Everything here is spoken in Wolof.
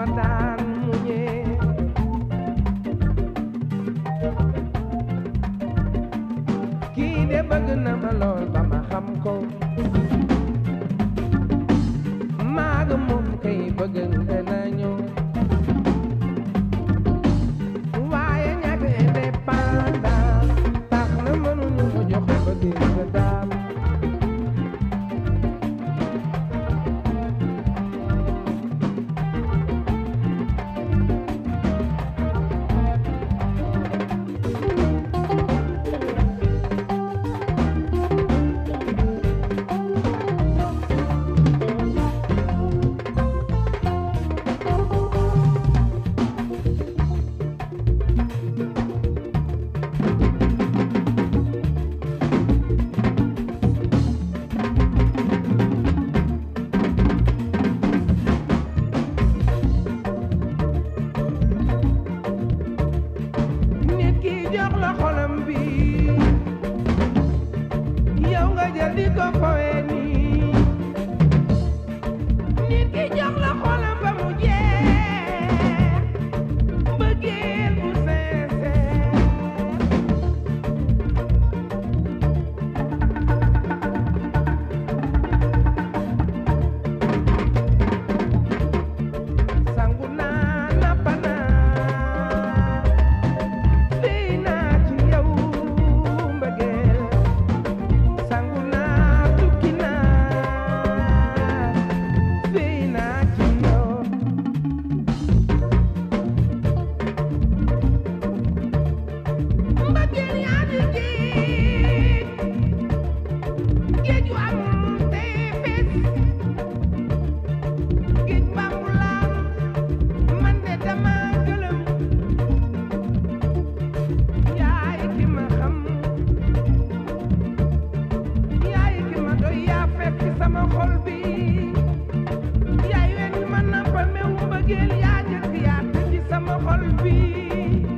ma daan muñee kii de bëgg na ma lool ba ma xam ko maaga moom kay bëggante nañu waaye ñàkk indépendance tax na mënuñu ma joxe bëggante daal jox la xolam bi yow nga jël di ko fowee nii nit ki jox la xolam ba mu jeex mbëggeel bu sincère sangu naa nappa naa sama xol bi yaay wen ma nampal meew mbëggeel yaa jëkk yaa ci sama xol bi